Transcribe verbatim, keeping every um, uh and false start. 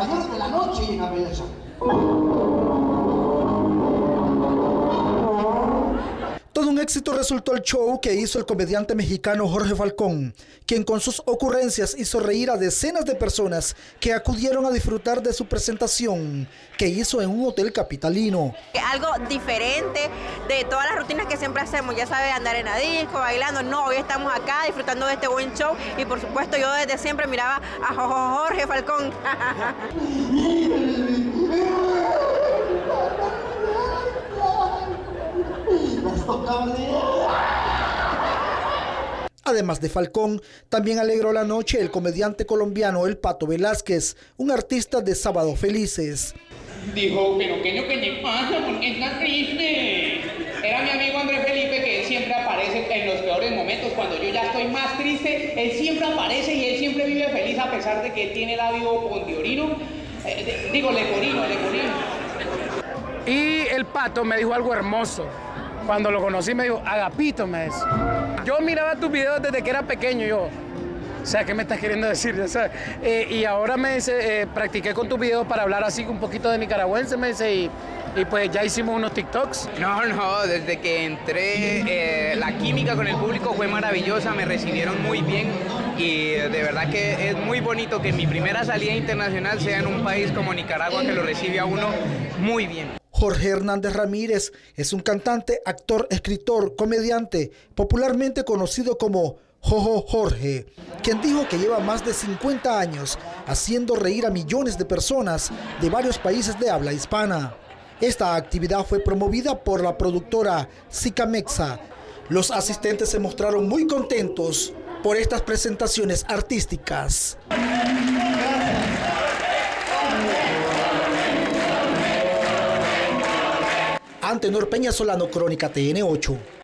caballero de la noche y una belleza. Todo un éxito resultó el show que hizo el comediante mexicano Jorge Falcón, quien con sus ocurrencias hizo reír a decenas de personas que acudieron a disfrutar de su presentación que hizo en un hotel capitalino. Algo diferente de todas las rutinas que siempre hacemos, ya sabes, andar en la disco, bailando. No, hoy estamos acá disfrutando de este buen show y por supuesto yo desde siempre miraba a Jorge Falcón. Además de Falcón, también alegró la noche el comediante colombiano El Pato Velázquez, un artista de Sábado Felices. Dijo, pero ¿qué es lo que te pasa? ¿Por qué estás triste? Era mi amigo Andrés Felipe, que siempre aparece en los peores momentos. Cuando yo ya estoy más triste, él siempre aparece y él siempre vive feliz a pesar de que él tiene labio pondiorino. Eh, digo, leporino, leporino. Y el Pato me dijo algo hermoso. Cuando lo conocí me dijo, Agapito, me dice. Yo miraba tus videos desde que era pequeño, yo. O sea, ¿qué me estás queriendo decir? O sea, eh, y ahora me dice, eh, practiqué con tus videos para hablar así un poquito de nicaragüense, me dice, y, y pues ya hicimos unos TikToks. No, no, desde que entré, eh, la química con el público fue maravillosa, me recibieron muy bien y de verdad que es muy bonito que mi primera salida internacional sea en un país como Nicaragua, que lo recibe a uno muy bien. Jorge Hernández Ramírez es un cantante, actor, escritor, comediante, popularmente conocido como Jojo Jorge, quien dijo que lleva más de cincuenta años haciendo reír a millones de personas de varios países de habla hispana. Esta actividad fue promovida por la productora Sicamexa. Los asistentes se mostraron muy contentos por estas presentaciones artísticas. Antenor Peña Solano, Crónica T N ocho.